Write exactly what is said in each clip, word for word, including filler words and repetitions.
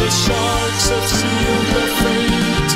the sharks have sealed their fate.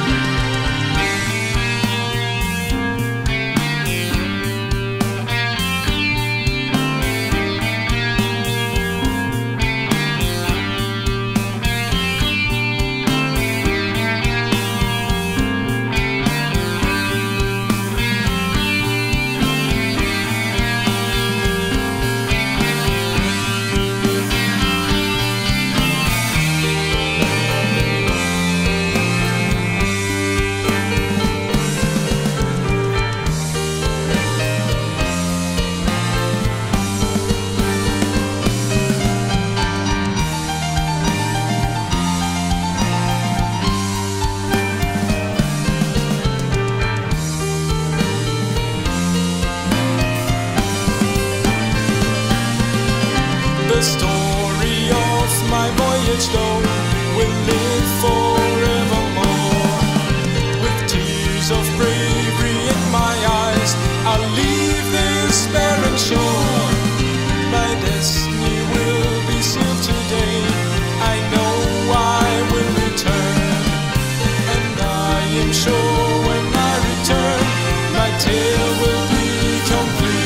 The story of my voyage though will live forevermore. With tears of bravery in my eyes, I'll leave this barren shore. My destiny will be sealed today. I know I will return, and I am sure when I return, my tale will be complete.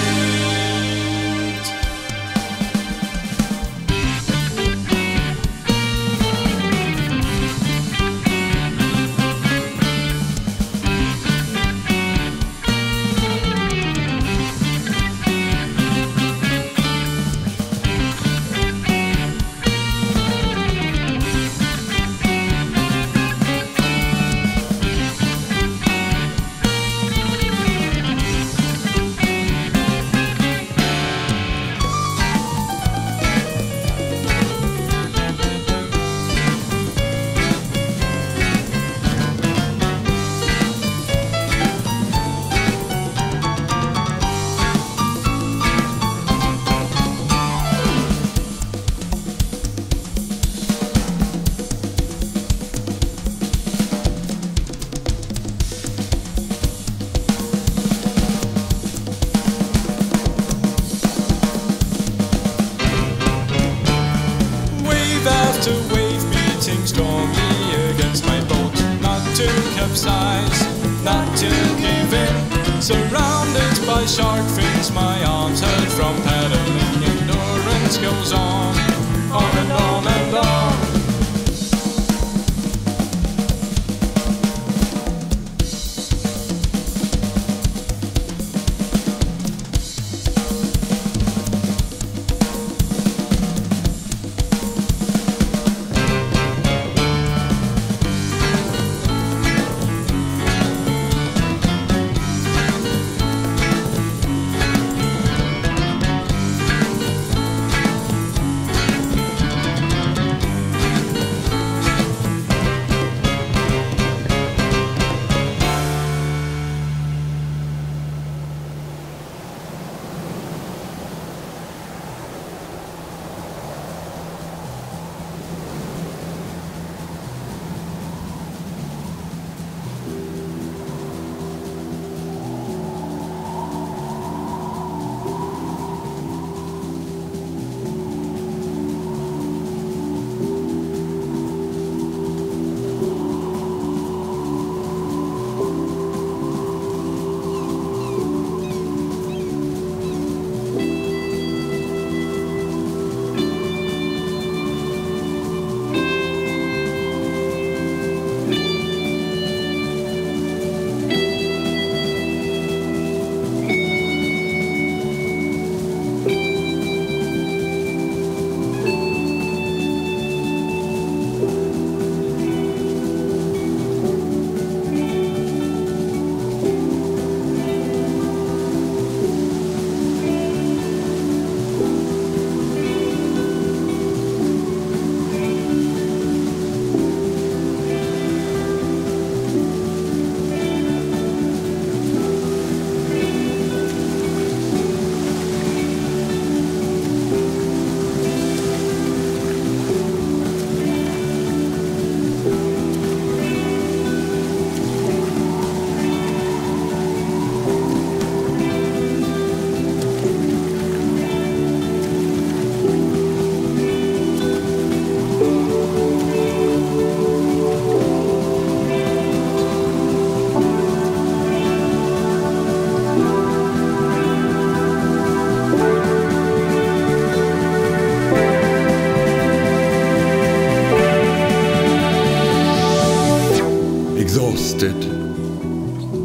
To wave beating stormly against my boat, not to capsize, not to give in. Surrounded by shark fins, my arms hurt from paddling. Endurance goes on, on and on and on.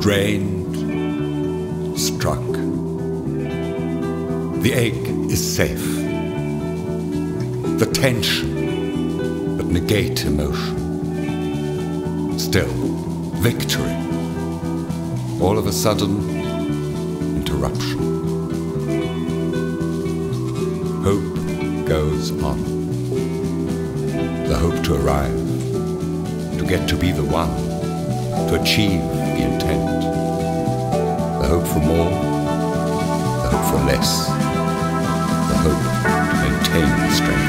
strained, struck. The ache is safe. The tension that negate emotion. Still, victory. All of a sudden, interruption. Hope goes on. The hope to arrive, to get to be the one, to achieve the intent. The hope for more, the hope for less, the hope to maintain the strength.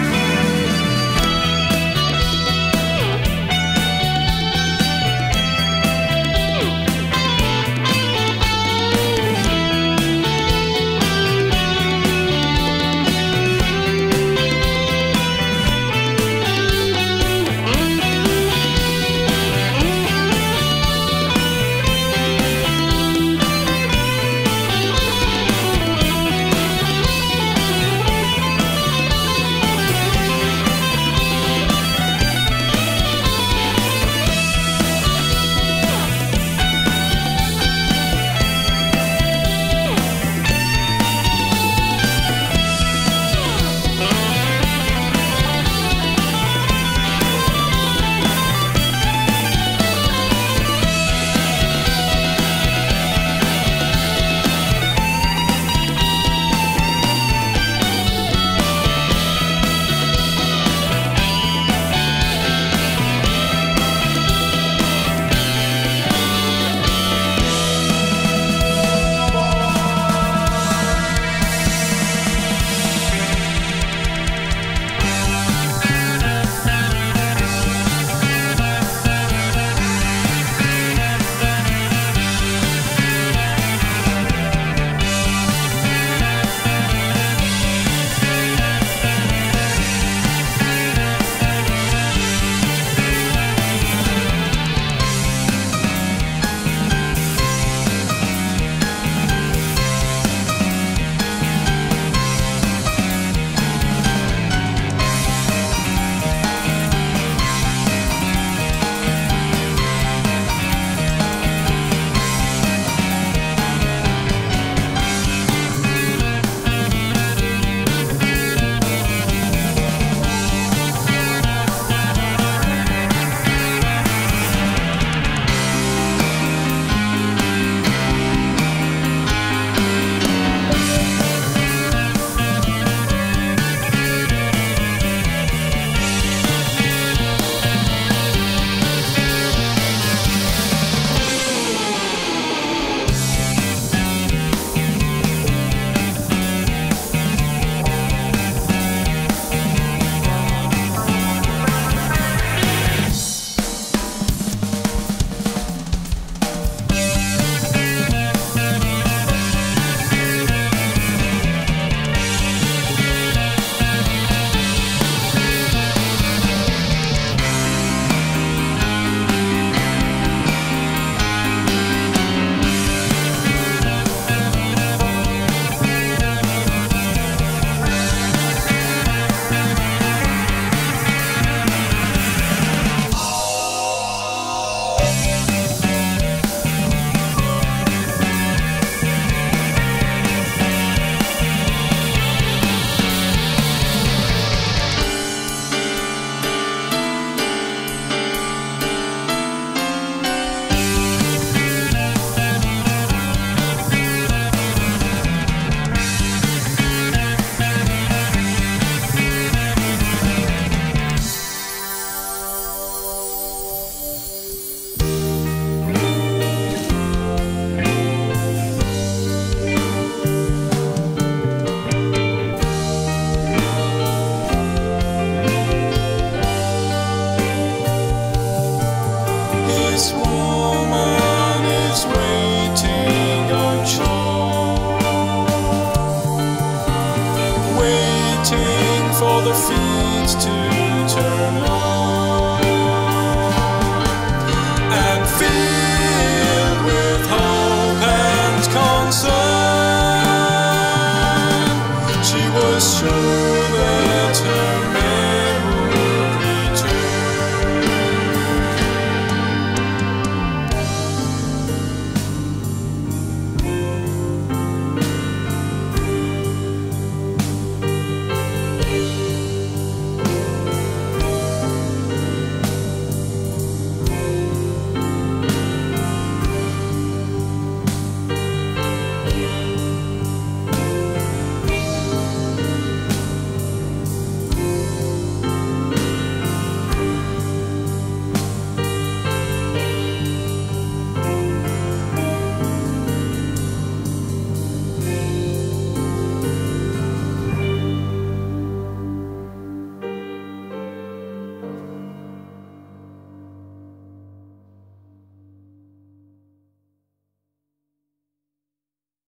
Sure that her